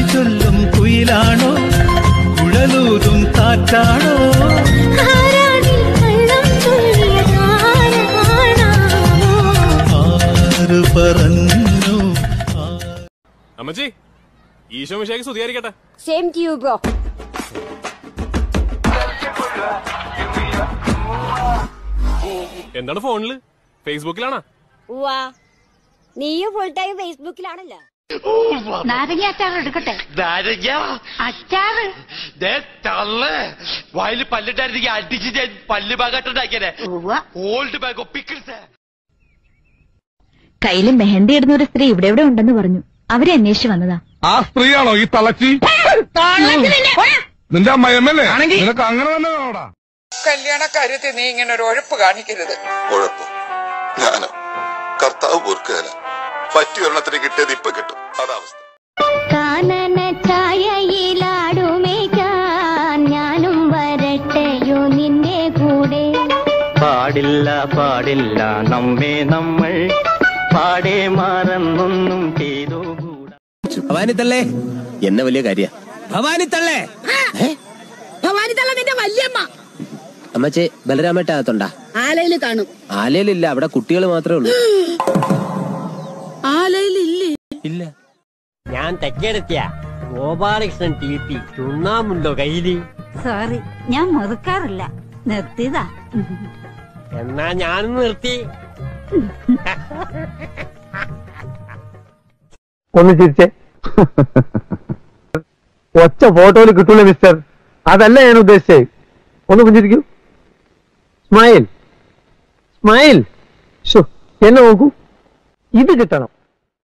ചൊല്ലും കുയിലാണോ കുഴലൂതും കാറ്റാണോ ആര് പറഞ്ഞു അമ്മച്ചി ഈശോ മിശിഹായ്ക്ക് സ്തുതിയായിരിക്കട്ടെ. Same to you bro. എന്താണ് ഫോണില്? ഫേസ്ബുക്കിലാണോ? നീയും ഫുൾ ടൈം ഫേസ്ബുക്കിലാണല്ലോ. നാരങ്ങ അച്ചാർ എടുക്കട്ടെ? അച്ചാറ് വായിൽ പല്ലിട്ടായിരുന്നെങ്കിൽ അടിച്ച് ഞാൻ പല്ല് ഭാഗത്തുണ്ടാക്കിയേ. Old bag of pickles. കയ്യില് മെഹന്തി ഇടുന്ന ഒരു സ്ത്രീ ഇവിടെ എവിടെ ഉണ്ടെന്ന് പറഞ്ഞു. അവരെ അന്വേഷിച്ചു വന്നതാ. ആ സ്ത്രീയാണോ ഈ തളച്ചി? നിന്റെ അമ്മയമ്മല്ലേ? നിനക്ക് അങ്ങനെ തന്നെ വേണോടാ. കല്യാണ കാര്യത്തിൽ നീ ഇങ്ങനെ ഒരു ഉഴപ്പ് കാണിക്കരുത്. ഉഴപ്പോ? ഞാനോ? കർത്താവ് പൊറുക്കുകയില്ല. പറ്റി ഒരെണ്ണത്തിന് കിട്ടിയത് ഇപ്പൊ കിട്ടും. അതാവസ്ഥ. കാനന ഛായയിലാടുമേക്കാൻ ഞാനും വരട്ടെയോ നിന്റെ കൂടെ. പാടില്ല പാടില്ല നമ്മെ നമ്മൾ പാടെ മറന്നൊന്നും ചെയ്തുകൂടാ. ഭവാനി തള്ളേ എന്നെ വലിയ കാര്യ. ഭവാനി തള്ളേ. ഭവാനി തള്ള നിന്റെ വല്യമ്മ. അമ്മച്ചേ ബലരാമേട്ടകത്തുണ്ടാ? ആലയില് കാണും. ആലയിലില്ല, അവിടെ കുട്ടികൾ മാത്രമേ ഉള്ളൂ. ആലയിലില്ലേ? ഇല്ല. ഞാൻ തെക്കേടത്തിയ ഗോപാലകൃഷ്ണൻ TP ചുണ്ണാമുണ്ടോ കയ്യില്? സോറി, ഞാൻ മുറുക്കാറില്ല, നിർത്തിയതാ. എന്നാ ഞാനും നിർത്തി. ഒന്ന് ചിരിച്ചേ. ഒറ്റ ഫോട്ടോയിൽ കിട്ടൂല മിസ്റ്റർ, അതല്ല ഞാൻ ഉദ്ദേശിച്ചേ. ഒന്ന് പുഞ്ചിരിക്കൂ. Smile smile. എന്നെ നോക്കൂ, ഇത് കിട്ടണം.